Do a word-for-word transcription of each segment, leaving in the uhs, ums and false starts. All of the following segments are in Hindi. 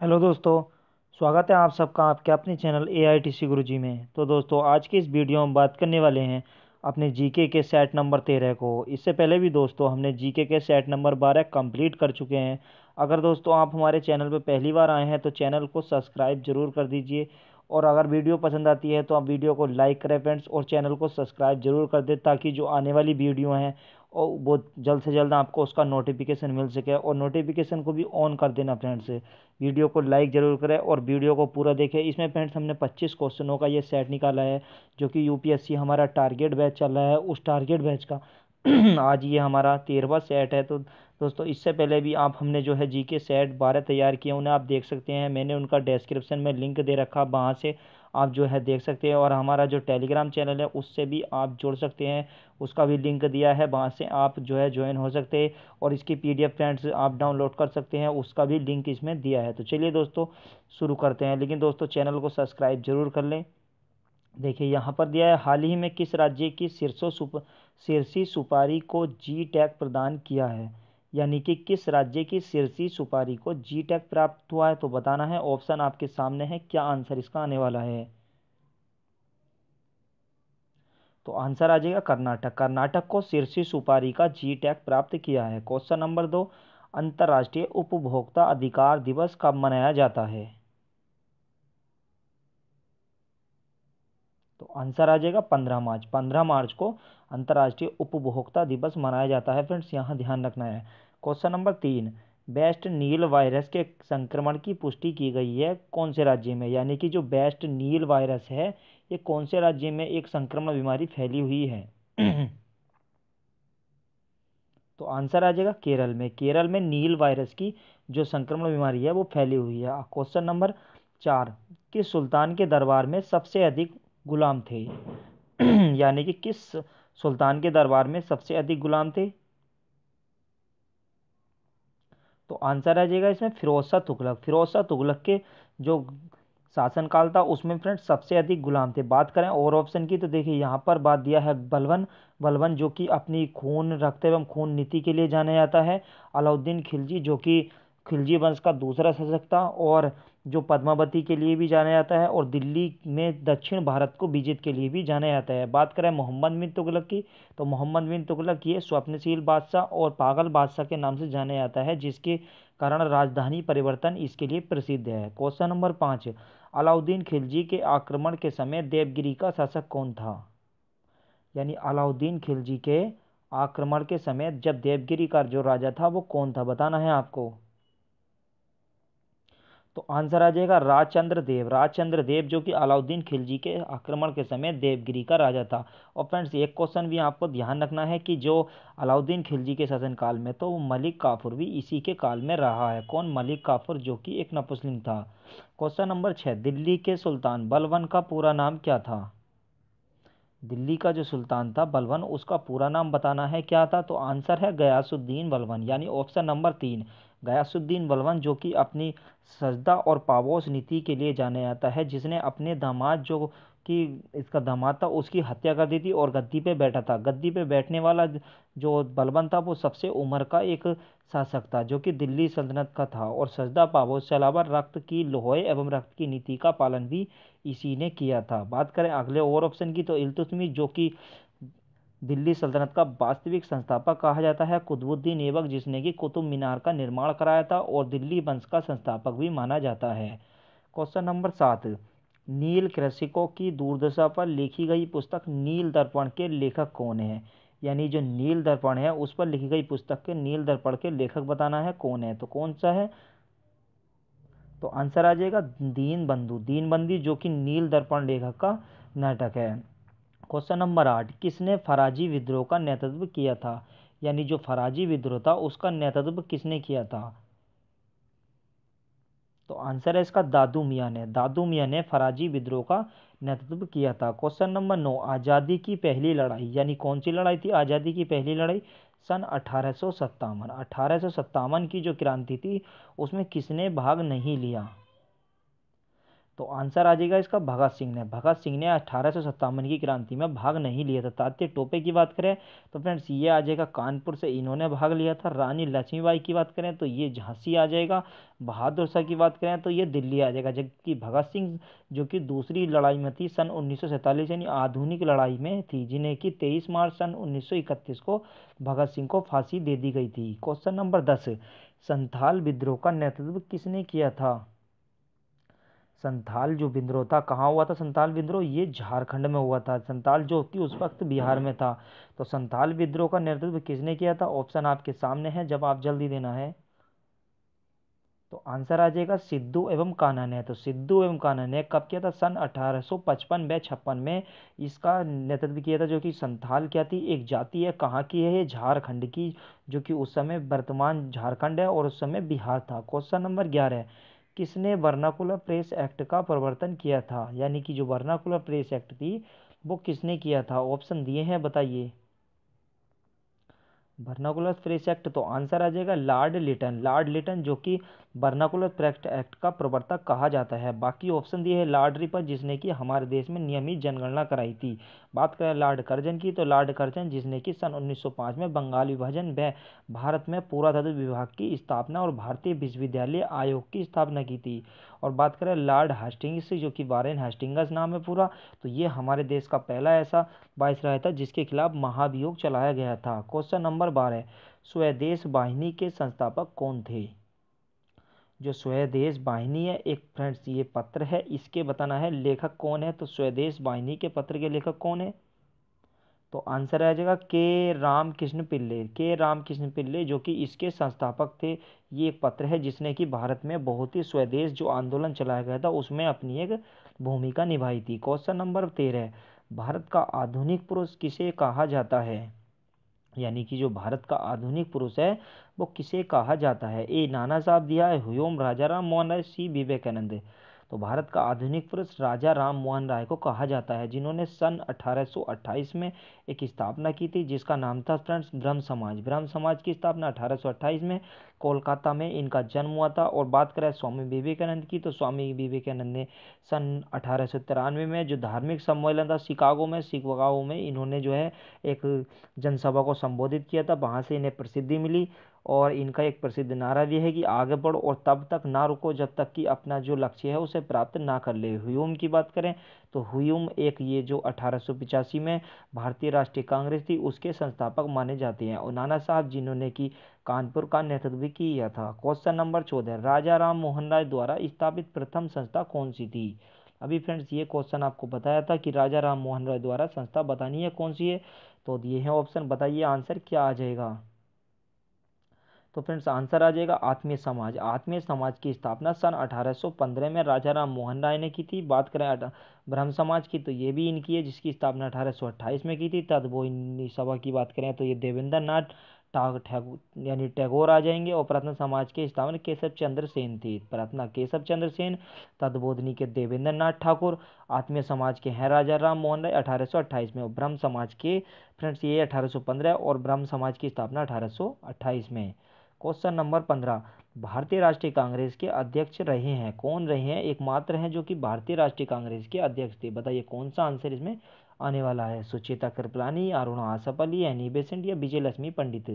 हेलो दोस्तों। स्वागत है आप सबका आपके अपने channel A I T C गुरु जी में। तो दोस्तों आज की इस वीडियो में बात करने वाले हैं अपने जीके के सेट नंबर तेरह को। इससे पहले भी दोस्तों हमने जीके के सेट नंबर बारह कंप्लीट कर चुके हैं। अगर दोस्तों आप हमारे चैनल पर पहली बार आए हैं तो चैनल को सब्सक्राइब जरूर कर दीजिए, और अगर वीडियो पसंद आती है तो आप वीडियो को लाइक करें फ्रेंड्स, और चैनल को सब्सक्राइब जरूर कर दें ताकि जो आने वाली वीडियो हैं और वो जल्द से जल्द आपको उसका नोटिफिकेशन मिल सके। और नोटिफिकेशन को भी ऑन कर देना फ्रेंड्स। वीडियो को लाइक ज़रूर करें और वीडियो को पूरा देखें। इसमें फ्रेंड्स हमने पच्चीस क्वेश्चनों का ये सेट निकाला है, जो कि यूपीएससी हमारा टारगेट बैच चल रहा है, उस टारगेट बैच का आज ये हमारा तेरहवा सेट है। तो दोस्तों इससे पहले भी आप हमने जो है जी के सेट बारह तैयार किए, उन्हें आप देख सकते हैं। मैंने उनका डिस्क्रिप्शन में लिंक दे रखा, वहाँ से आप जो है देख सकते हैं। और हमारा जो टेलीग्राम चैनल है उससे भी आप जुड़ सकते हैं, उसका भी लिंक दिया है, वहाँ से आप जो है ज्वाइन हो सकते हैं। और इसकी पीडीएफ फ्रेंड्स आप डाउनलोड कर सकते हैं, उसका भी लिंक इसमें दिया है। तो चलिए दोस्तों शुरू करते हैं, लेकिन दोस्तों चैनल को सब्सक्राइब जरूर कर लें। देखिए यहाँ पर दिया है, हाल ही में किस राज्य की सिरसो सुप सिरसी सुपारी को जी टैग प्रदान किया है। यानी कि किस राज्य की सिरसी सुपारी को जी टैग प्राप्त हुआ है, तो बताना है। ऑप्शन आपके सामने है, क्या आंसर इसका आने वाला है। तो आंसर आ जाएगा कर्नाटक। कर्नाटक को सिरसी सुपारी का जी टैग प्राप्त किया है। क्वेश्चन नंबर दो, अंतर्राष्ट्रीय उपभोक्ता अधिकार दिवस कब मनाया जाता है। तो आंसर आ जाएगा पंद्रह मार्च। पंद्रह मार्च को अंतर्राष्ट्रीय उपभोक्ता दिवस मनाया जाता है फ्रेंड्स, यहाँ ध्यान रखना है। क्वेश्चन नंबर तीन, वेस्ट नील वायरस के संक्रमण की पुष्टि की गई है कौन से राज्य में। यानी कि जो वेस्ट नील वायरस है ये कौन से राज्य में एक संक्रमण बीमारी फैली हुई है। तो आंसर आ जाएगा केरल में। केरल में नील वायरस की जो संक्रमण बीमारी है वो फैली हुई है। क्वेश्चन नंबर चार, किस सुल्तान के दरबार में सबसे अधिक गुलाम थे। यानी कि किस सुल्तान के दरबार में सबसे अधिक गुलाम थे। तो आंसर आ जाएगा इसमें फिरोज शाह तुगलक। फिरोज शाह तुगलक के जो शासनकाल था उसमें फ्रेंड्स सबसे अधिक गुलाम थे। बात करें और ऑप्शन की, तो देखिए यहाँ पर बात दिया है बलबन। बलबन जो कि अपनी खून रखते एवं खून नीति के लिए जाना जाता है। अलाउद्दीन खिलजी जो कि खिलजी वंश का दूसरा शासक था, और जो पद्मावती के लिए भी जाना जाता है, और दिल्ली में दक्षिण भारत को विजित के लिए भी जाना जाता है। बात करें मोहम्मद बिन तुगलक की, तो मोहम्मद बिन तुगलक ये स्वप्नशील बादशाह और पागल बादशाह के नाम से जाना जाता है, जिसके कारण राजधानी परिवर्तन इसके लिए प्रसिद्ध है। क्वेश्चन नंबर पाँच, अलाउद्दीन खिलजी के आक्रमण के समय देवगिरी का शासक कौन था। यानी अलाउद्दीन खिलजी के आक्रमण के समय जब देवगिरी का जो राजा था वो कौन था, बताना है आपको। तो आंसर आ जाएगा राजचंद्र देव। राजचंद्र देव जो कि अलाउद्दीन खिलजी के आक्रमण के समय देवगिरी का राजा था। और फ्रेंड्स एक क्वेश्चन भी आपको ध्यान रखना है कि जो अलाउद्दीन खिलजी के शासनकाल में तो मलिक काफूर भी इसी के काल में रहा है। कौन, मलिक काफूर जो कि एक नपुंसक था। क्वेश्चन नंबर छः, दिल्ली के सुल्तान बलबन का पूरा नाम क्या था। दिल्ली का जो सुल्तान था बलबन, उसका पूरा नाम बताना है क्या था। तो आंसर है गयासुद्दीन बलबन, यानी ऑप्शन नंबर तीन गयासुद्दीन बलबन, जो कि अपनी सजदा और पापोश नीति के लिए जाना जाता है, जिसने अपने दामाद जो कि इसका दामाद था उसकी हत्या कर दी थी और गद्दी पे बैठा था। गद्दी पे बैठने वाला जो बलबन था वो सबसे उम्र का एक शासक था, जो कि दिल्ली सल्तनत का था। और सजदा पापोश के अलावा रक्त की लोहे एवं रक्त की नीति का पालन भी इसी ने किया था। बात करें अगले और ऑप्शन की, तो इल्तुतमिश जो कि दिल्ली सल्तनत का वास्तविक संस्थापक कहा जाता है। कुतुबुद्दीन ऐबक जिसने कि कुतुब मीनार का निर्माण कराया था और दिल्ली वंश का संस्थापक भी माना जाता है। क्वेश्चन नंबर सात, नील कृषकों की दुर्दशा पर लिखी गई पुस्तक नील दर्पण के लेखक कौन है। यानी जो नील दर्पण है उस पर लिखी गई पुस्तक के नील दर्पण के लेखक बताना है कौन है। तो कौन सा है, तो आंसर आ जाएगा दीन बंधु। दीन बंधु जो कि नील दर्पण लेखक का नाटक है। क्वेश्चन नंबर आठ, किसने फराजी विद्रोह का नेतृत्व किया था। यानी जो फराजी विद्रोह था उसका नेतृत्व किसने किया था। तो आंसर है इसका दादू मियाँ ने। दादू मियाँ ने फराजी विद्रोह का नेतृत्व किया था। क्वेश्चन नंबर नौ, आज़ादी की पहली लड़ाई, यानी कौन सी लड़ाई थी आज़ादी की पहली लड़ाई। सन अठारह सौ सत्तावन अठारह सौ सत्तावन की जो क्रांति थी उसमें किसने भाग नहीं लिया। तो आंसर आ जाएगा इसका भगत सिंह ने। भगत सिंह ने अठारह सौ सत्तावन की क्रांति में भाग नहीं लिया था। तात्या टोपे की बात करें तो फ्रेंड्स ये आ जाएगा कानपुर से इन्होंने भाग लिया था। रानी लक्ष्मीबाई की बात करें तो ये झांसी आ जाएगा। बहादुर शाह की बात करें तो ये दिल्ली आ जाएगा। जबकि भगत सिंह जो कि दूसरी लड़ाई में थी सन उन्नीस सौ सैंतालीस यानी आधुनिक लड़ाई में थी, जिन्हें कि तेईस मार्च सन उन्नीस सौ इकतीस को भगत सिंह को फांसी दे दी गई थी। क्वेश्चन नंबर दस, संथाल विद्रोह का नेतृत्व किसने किया था? संथाल जो विद्रोह था कहाँ हुआ था? संथाल विद्रोह ये झारखंड में हुआ था। संथाल जो कि उस वक्त बिहार में था। तो संथाल विद्रोह का नेतृत्व किसने किया था? ऑप्शन आपके सामने है, जवाब जल्दी देना है। तो आंसर आ जाएगा सिद्धू एवं कान्हा ने। तो सिद्धू एवं कान्हा ने कब किया था? सन अठारह सौ पचपन व छप्पन में इसका नेतृत्व किया था। जो कि संथाल क्या थी? एक जाति है। कहाँ की है ये? झारखंड की, जो कि उस समय वर्तमान झारखंड है और उस समय बिहार था। क्वेश्चन नंबर ग्यारह, किसने वर्नाकुलर प्रेस एक्ट का प्रवर्तन किया था? यानी कि जो वर्नाकुलर प्रेस एक्ट थी वो किसने किया था? ऑप्शन दिए हैं, बताइए। वर्नाकुलर प्रेस एक्ट, तो आंसर आ जाएगा लॉर्ड लिटन। लॉर्ड लिटन जो कि वर्नाकुलर प्रेस एक्ट का प्रवर्तक कहा जाता है। बाकी ऑप्शन दिए है लॉर्ड रिपन जिसने कि हमारे देश में नियमित जनगणना कराई थी। बात करें लॉर्ड कर्जन की तो लॉर्ड कर्जन जिसने कि सन उन्नीस सौ पाँच में बंगाल विभाजन व भारत में पुरातत्व विभाग की स्थापना और भारतीय विश्वविद्यालय आयोग की स्थापना की थी। और बात करें लॉर्ड हेस्टिंग्स जो कि वारेन हेस्टिंग्स नाम है पूरा, तो ये हमारे देश का पहला ऐसा वायसराय था जिसके खिलाफ महाभियोग चलाया गया था। क्वेश्चन नंबर बारह, स्वदेश वाहिनी के संस्थापक कौन थे? जो स्वदेश वाहिनी है एक फ्रेंड्स ये पत्र है, इसके बताना है लेखक कौन है। तो स्वदेश वाहिनी के पत्र के लेखक कौन है? तो आंसर आ जाएगा के रामकृष्ण पिल्ले। के रामकृष्ण पिल्ले जो कि इसके संस्थापक थे। ये एक पत्र है जिसने कि भारत में बहुत ही स्वदेश जो आंदोलन चलाया गया था उसमें अपनी एक भूमिका निभाई थी। क्वेश्चन नंबर तेरह, भारत का आधुनिक पुरुष किसे कहा जाता है? यानी कि जो भारत का आधुनिक पुरुष है वो किसे कहा जाता है? ए नाना साहब दिया है, हुयूम राजाराम मोहन राय, सी विवेकानंद। तो भारत का आधुनिक पुरुष राजा राम मोहन राय को कहा जाता है, जिन्होंने सन अठारह सौ अट्ठाईस में एक स्थापना की थी जिसका नाम था फ्रेंड्स ब्रह्म समाज। ब्रह्म समाज की स्थापना अठारह सौ अट्ठाईस में कोलकाता में इनका जन्म हुआ था। और बात करें स्वामी विवेकानंद की तो स्वामी विवेकानंद ने सन अठारह सौ तिरानवे में जो धार्मिक सम्मेलन था शिकागो में शिकागो में इन्होंने जो है एक जनसभा को संबोधित किया था, वहाँ से इन्हें प्रसिद्धि मिली। और इनका एक प्रसिद्ध नारा भी है कि आगे बढ़ो और तब तक ना रुको जब तक कि अपना जो लक्ष्य है उसे प्राप्त ना कर ले। हुयूम की बात करें तो हुयूम एक ये जो अठारह सौ पिचासी में भारतीय राष्ट्रीय कांग्रेस थी उसके संस्थापक माने जाते हैं। और नाना साहब जिन्होंने कि कानपुर का नेतृत्व भी किया था। क्वेश्चन नंबर चौदह, राजा राम मोहन राय द्वारा स्थापित प्रथम संस्था कौन सी थी? अभी फ्रेंड्स ये क्वेश्चन आपको बताया था कि राजा राम मोहन राय द्वारा संस्था बतानी है कौन सी है। तो दिए हैं ऑप्शन, बताइए आंसर क्या आ जाएगा। तो फ्रेंड्स आंसर आ जाएगा आत्मीय समाज। आत्मीय समाज की स्थापना सन अठारह सौ पंद्रह में राजा राम मोहन राय ने की थी। बात करें अठ- ब्रह्म समाज की तो ये भी इनकी है जिसकी स्थापना अठारह सौ अट्ठाईस में की थी। तद वो इन सभा की बात करें तो ये देवेंद्र नाथ टा- ठैगोर यानी टैगोर आ जाएंगे। और प्रार्थना समाज के स्थापना केशव चंद्र सेन थी। प्रार्थना केशव चंद्र सेन, तदबोधनी के देवेंद्र नाथ ठाकुर, आत्मीय समाज के हैं राजा राम मोहन राय अठारह सौ अट्ठाईस में। और ब्रह्म समाज के फ्रेंड्स ये अठारह सौ पंद्रह और ब्रह्म समाज की स्थापना अठारह सौ अट्ठाईस में। क्वेश्चन नंबर पंद्रह, भारतीय राष्ट्रीय कांग्रेस के अध्यक्ष रहे हैं कौन रहे हैं? एकमात्र हैं जो कि भारतीय राष्ट्रीय कांग्रेस के अध्यक्ष थे। बताइए कौन सा आंसर इसमें आने वाला है? सुचेता कृपलानी, अरुणा आसफअली, एनी बेसेंट या विजय लक्ष्मी पंडित?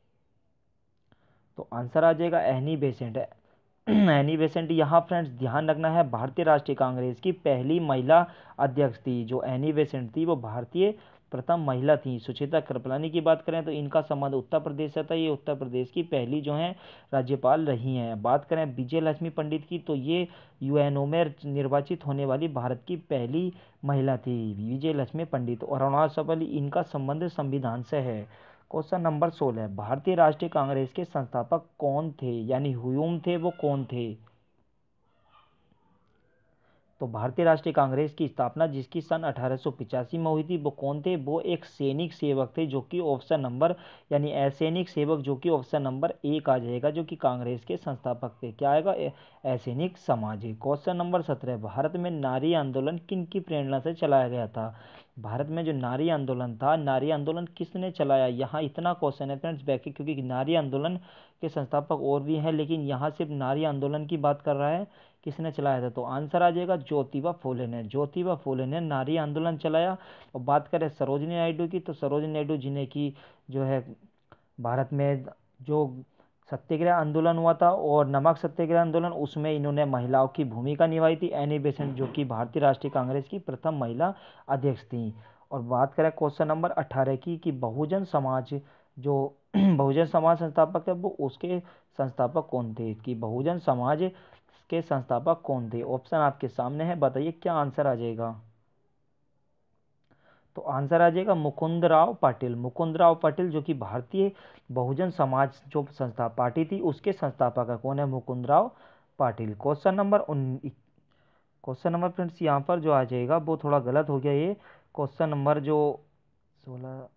तो आंसर आ जाएगा एनी बेसेंट। एनी बेसेंट यहाँ फ्रेंड्स ध्यान रखना है भारतीय राष्ट्रीय कांग्रेस की पहली महिला अध्यक्ष थी। जो एनी बेसेंट थी वो भारतीय प्रथम महिला थी। सुचेता कृपलानी की बात करें तो इनका संबंध उत्तर प्रदेश से था। ये उत्तर प्रदेश की पहली जो है राज्यपाल रही हैं। बात करें विजय लक्ष्मी पंडित की तो ये यूएनओ में निर्वाचित होने वाली भारत की पहली महिला थी, विजय लक्ष्मी पंडित। और अरुणा सबली इनका संबंध संविधान से है। क्वेश्चन नंबर सोलह, भारतीय राष्ट्रीय कांग्रेस के संस्थापक कौन थे? यानी हुयूम थे वो कौन थे? तो भारतीय राष्ट्रीय कांग्रेस की स्थापना जिसकी सन अठारह सौ पिचासी में हुई थी वो कौन थे? वो एक सैनिक सेवक थे जो कि ऑप्शन नंबर यानी असैनिक सेवक जो कि ऑप्शन नंबर एक आ जाएगा जो कि कांग्रेस के संस्थापक थे। क्या आएगा? असैनिक समाज। क्वेश्चन नंबर सत्रह, भारत में नारी आंदोलन किन की प्रेरणा से चलाया गया था? भारत में जो नारी आंदोलन था, नारी आंदोलन किसने चलाया? यहाँ इतना क्वेश्चन है फ्रेंड्स बैक, क्योंकि नारी आंदोलन के संस्थापक और भी हैं लेकिन यहाँ सिर्फ नारी आंदोलन की बात कर रहा है किसने चलाया था? तो आंसर आ जाएगा ज्योतिबा फुले ने। ज्योतिबा फुले ने नारी आंदोलन चलाया। और बात करें सरोजिनी नायडू की, तो सरोजिनी नायडू जिन्हें की जो है भारत में जो सत्याग्रह आंदोलन हुआ था और नमक सत्याग्रह आंदोलन, उसमें इन्होंने महिलाओं की भूमिका निभाई थी। एनी बेसेंट जो कि भारतीय राष्ट्रीय कांग्रेस की प्रथम महिला अध्यक्ष थी। और बात करें क्वेश्चन नंबर अठारह की कि बहुजन समाज जो बहुजन समाज संस्थापक है वो उसके संस्थापक कौन थे? कि बहुजन समाज के संस्थापक कौन थे? ऑप्शन आपके सामने है, बताइए क्या आंसर आ जाएगा? तो आंसर आ जाएगा मुकुंदराव पाटिल। मुकुंदराव पाटिल जो कि भारतीय बहुजन समाज जो संस्था पार्टी थी उसके संस्थापक है। कौन है? Mukundrao Patil. Question number question number friends यहाँ पर जो आ जाएगा वो थोड़ा गलत हो गया। ये क्वेश्चन नंबर जो सोलह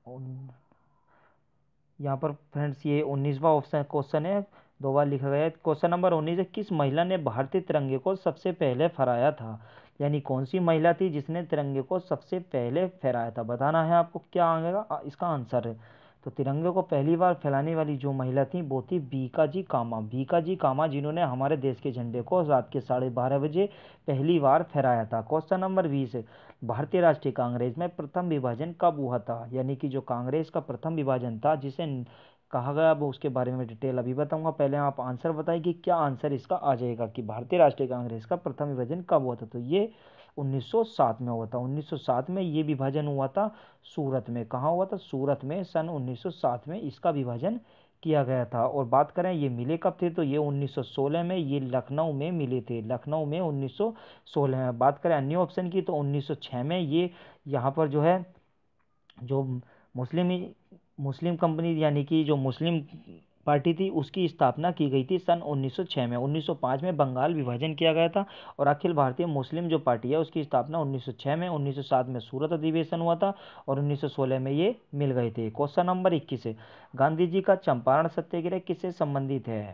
यहाँ पर फ्रेंड्स ये उन्नीसवां ऑप्शन क्वेश्चन है, दो बार लिखा गया है। क्वेश्चन नंबर उन्नीस है, किस महिला ने भारतीय तिरंगे को सबसे पहले फहराया था? यानी कौन सी महिला थी जिसने तिरंगे को सबसे पहले फहराया था? बताना है आपको क्या आएगा इसका आंसर है। तो तिरंगे को पहली बार फैलाने वाली जो महिला थी वो थी बीकाजी कामा। बीकाजी कामा जिन्होंने हमारे देश के झंडे को रात के साढ़े बारह बजे पहली बार फहराया था। क्वेश्चन नंबर बीस है, भारतीय राष्ट्रीय कांग्रेस में प्रथम विभाजन कब हुआ था? यानी कि जो कांग्रेस का प्रथम विभाजन था जिसे कहा गया, वो उसके बारे में डिटेल अभी बताऊंगा। पहले आप आंसर बताइए कि क्या आंसर इसका आ जाएगा कि भारतीय राष्ट्रीय कांग्रेस का प्रथम विभाजन कब हुआ था? तो ये उन्नीस सौ सात में हुआ था। उन्नीस सौ सात में ये विभाजन हुआ था सूरत में। कहाँ हुआ था? सूरत में सन उन्नीस सौ सात में इसका विभाजन किया गया था। और बात करें ये मिले कब थे, तो ये उन्नीस सौ सोलह में ये लखनऊ में मिले थे। लखनऊ में उन्नीस सौ सोलह में। बात करें अन्य ऑप्शन की तो उन्नीस सौ छह में ये यहाँ पर जो है जो मुस्लिम मुस्लिम कंपनी यानी कि जो मुस्लिम पार्टी थी उसकी स्थापना की गई थी सन उन्नीस सौ छह में। उन्नीस सौ पाँच में बंगाल विभाजन किया गया था और अखिल भारतीय मुस्लिम जो पार्टी है उसकी स्थापना उन्नीस सौ छह में। उन्नीस सौ सात में सूरत अधिवेशन हुआ था और उन्नीस सौ सोलह में ये मिल गए थे। क्वेश्चन नंबर इक्कीस है, गांधी जी का चंपारण सत्याग्रह किससे संबंधित है?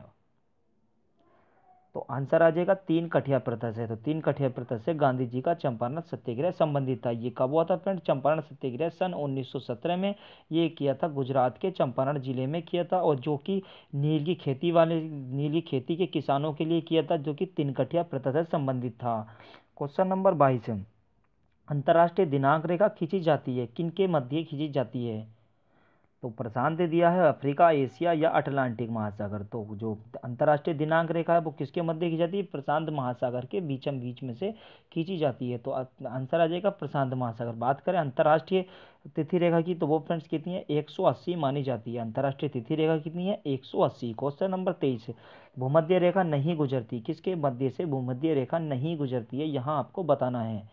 तो आंसर आ जाएगा तीन कठिया प्रथा से। तो तीन कठिया प्रथा से गांधी जी का चंपारण सत्याग्रह संबंधित था। ये कब हुआ था फ्रेंड? चंपारण सत्याग्रह सन उन्नीस सौ सत्रह में ये किया था, गुजरात के चंपारण जिले में किया था। और जो कि नील की खेती वाले नील की खेती के किसानों के लिए किया था, जो कि तीन कठिया प्रथा से संबंधित था। क्वेश्चन नंबर बाईस, अंतर्राष्ट्रीय दिनांक रेखा खींची जाती है किनके मध्य खींची जाती है? तो प्रशांत दिया है, अफ्रीका, एशिया या अटलांटिक महासागर। तो जो अंतर्राष्ट्रीय दिनांक रेखा है वो किसके मध्य खींची जाती है? प्रशांत महासागर के बीचम बीच में से खींची जाती है। तो आंसर आ जाएगा प्रशांत महासागर। बात करें अंतर्राष्ट्रीय तिथि रेखा की तो वो फ्रेंड्स कितनी है? एक सौ अस्सी मानी जाती है। अंतर्राष्ट्रीय तिथि रेखा कितनी है? एक सौ अस्सी। क्वेश्चन नंबर तेईस, भूमध्य रेखा नहीं गुजरती, किसके मध्य से भूमध्य रेखा नहीं गुजरती है? यहाँ आपको बताना है।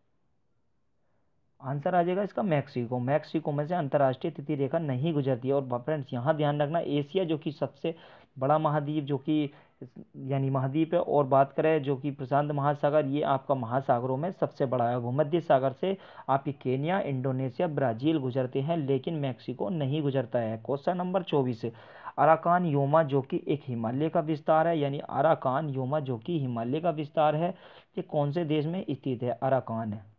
आंसर आ जाएगा इसका मैक्सिको। मैक्सिको में से अंतर्राष्ट्रीय तिथि रेखा नहीं गुजरती है। और फ्रेंड्स यहाँ ध्यान रखना, एशिया जो कि सबसे बड़ा महाद्वीप जो कि यानी महाद्वीप है, और बात करें जो कि प्रशांत महासागर, ये आपका महासागरों में सबसे बड़ा है। भूमध्य सागर से आपकी केन्या, इंडोनेशिया, ब्राजील गुजरते हैं लेकिन मैक्सिको नहीं गुजरता है। क्वेश्चन नंबर चौबीस, अराकान योमा जो कि एक हिमालय का विस्तार है, यानी अराकान योमा जो कि हिमालय का विस्तार है, ये कौन से देश में स्थित है? अराकान है।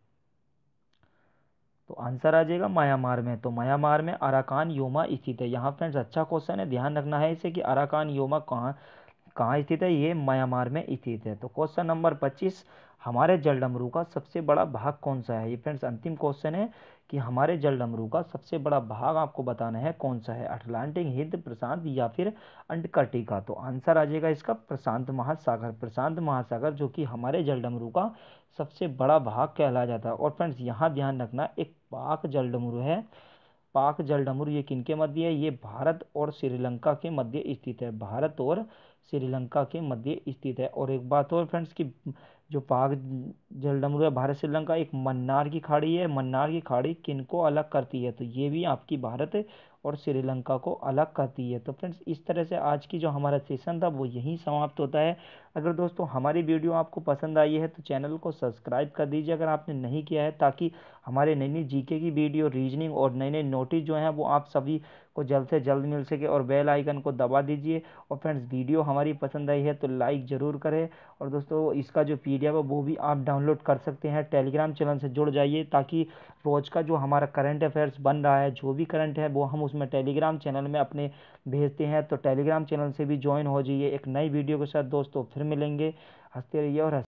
तो आंसर आ जाएगा म्यांमार में। तो म्यांमार में अराकान योमा स्थित है। यहाँ फ्रेंड्स अच्छा क्वेश्चन है, ध्यान रखना है इसे कि अराकान योमा कहाँ कहाँ स्थित है? ये म्यांमार में स्थित है। तो क्वेश्चन नंबर पच्चीस, हमारे जलडमरू का सबसे बड़ा भाग कौन सा है? ये फ्रेंड्स अंतिम क्वेश्चन है कि हमारे जलडमरू का सबसे बड़ा भाग आपको बताना है कौन सा है, अटलांटिक, हिंद, प्रशांत या फिर अंटार्कटिका। तो आंसर आ जाएगा इसका प्रशांत महासागर। प्रशांत महासागर जो कि हमारे जलडमरू का सबसे बड़ा भाग कहला जाता है। और फ्रेंड्स यहाँ ध्यान रखना, एक पाक जलडमरू है। पाक जलडमरू ये किनके मध्य है? ये भारत और श्रीलंका के मध्य स्थित है। भारत और श्रीलंका के मध्य स्थित है। और एक बात और फ्रेंड्स की जो पाक जलडमरू है भारत श्रीलंका, एक मन्नार की खाड़ी है। मन्नार की खाड़ी किनको अलग करती है? तो ये भी आपकी भारत और श्रीलंका को अलग करती है। तो फ्रेंड्स इस तरह से आज की जो हमारा सेशन था वो यहीं समाप्त होता है। अगर दोस्तों हमारी वीडियो आपको पसंद आई है तो चैनल को सब्सक्राइब कर दीजिए अगर आपने नहीं किया है, ताकि हमारे नई नई जीके की वीडियो, रीजनिंग और नए नए नोटिस जो हैं वो आप सभी को जल्द से जल्द मिल सके, और बेल आइकन को दबा दीजिए। और फ्रेंड्स वीडियो हमारी पसंद आई है तो लाइक ज़रूर करें। और दोस्तों इसका जो पी डी एफ है वो भी आप डाउनलोड कर सकते हैं। टेलीग्राम चैनल से जुड़ जाइए ताकि रोज़ का जो हमारा करंट अफेयर्स बन रहा है, जो भी करंट है वो हम उसमें टेलीग्राम चैनल में अपने भेजते हैं। तो टेलीग्राम चैनल से भी ज्वाइन हो जाइए। एक नई वीडियो के साथ दोस्तों फिर मिलेंगे। हंसते रहिए और